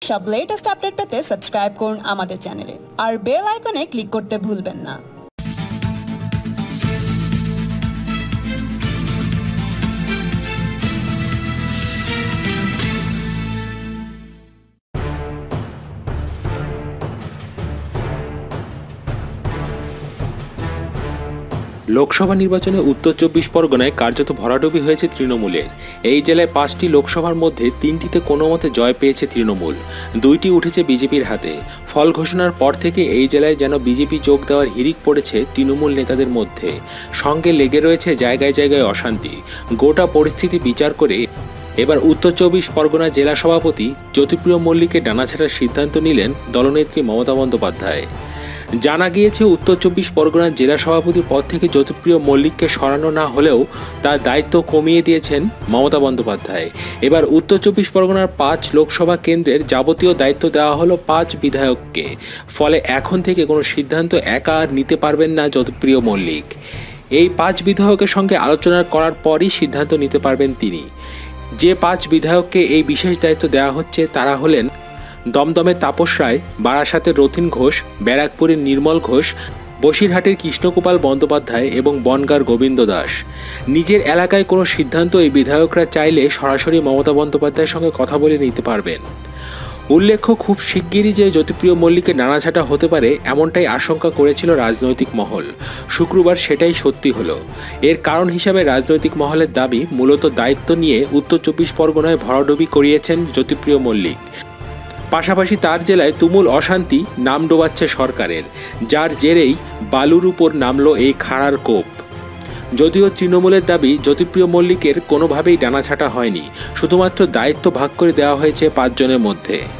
সব latest update পেতে subscribe করুন আমাদের চ্যানেলে আর বেল আইকনে ক্লিক করতে ভুলবেন না। লোকসভা নির্বাচনে উত্তর 24 পরগনায় কার্যত ভরাডুবি হয়েছে তৃণমূলের। এই জেলায় 5টি লোকসভার মধ্যে 3টিতে কোনো মতে জয় পেয়েছে তৃণমূল, 2টি উঠেছে বিজেপির হাতে। ফল ঘোষণার পর থেকে এই জেলায় যেন বিজেপি যোগ দেওয়ার হিড়িক পড়েছে তৃণমূল নেতাদের মধ্যে। সঙ্গে লেগে রয়েছে জায়গায় জায়গায় অশান্তি। গোটা পরিস্থিতি বিচার করে এবার উত্তর 24 পরগনা জেলা সভাপতি জ্যোতিপ্রিয় মল্লিকের ডানাছাড়ার সিদ্ধান্ত নিলেন দলনেত্রী মমতা বন্দ্যোপাধ্যায়। জানা গিয়েছে উত্তর 24 পরগনার জেলা সভাপতির পদ থেকে জ্যোতিপ্রিয় মল্লিককে সরানো না হলেও তার দায়িত্ব কমিয়ে দিয়েছেন মমতা বন্দ্যোপাধ্যায়। এবার উত্তর 24 পরগনার 5 লোকসভা কেন্দ্রের যাবতীয় দায়িত্ব দেওয়া হলো 5 বিধায়ককে। ফলে এখন থেকে কোনো সিদ্ধান্ত একা আর নিতে পারবেন না জ্যোতিপ্রিয় মল্লিক। এই 5 বিধায়কের সঙ্গে আলোচনা করার পরই সিদ্ধান্ত নিতে পারবেন তিনি। যে 5 বিধায়ককে এই বিশেষ দায়িত্ব দেওয়া হচ্ছে তারা হলেন দমদমের তাপস রায়, বারাসাতের রথীন ঘোষ, ব্যারাকপুরের নির্মল ঘোষ, বসিরহাটের কৃষ্ণগোপাল বন্দ্যোপাধ্যায় এবং বনগাঁর গোবিন্দ দাস। নিজের এলাকায় কোনো সিদ্ধান্ত এই বিধায়করা চাইলে সরাসরি মমতা বন্দ্যোপাধ্যায়ের সঙ্গে কথা বলে নিতে পারবেন। উল্লেখ্য, খুব শিগগিরই যে জ্যোতিপ্রিয় মল্লিকের নাড়াছাটা হতে পারে এমনটাই আশঙ্কা করেছিল রাজনৈতিক মহল। শুক্রবার সেটাই সত্যি হলো। এর কারণ হিসাবে রাজনৈতিক মহলের দাবি, মূলত দায়িত্ব নিয়ে উত্তর 24 পরগনায় ভরাডুবি করিয়েছেন জ্যোতিপ্রিয় মল্লিক। পাশাপাশি তার জেলায় তুমুল অশান্তি নাম ডোবাচ্ছে সরকারের, যার জেরেই বালুর উপর নামলো এই খাঁড়ার কোপ। যদিও তৃণমূলের দাবি জ্যোতিপ্রিয় মল্লিকের কোনোভাবেই ডানাছাটা হয়নি, শুধুমাত্র দায়িত্ব ভাগ করে দেওয়া হয়েছে 5 জনের মধ্যে।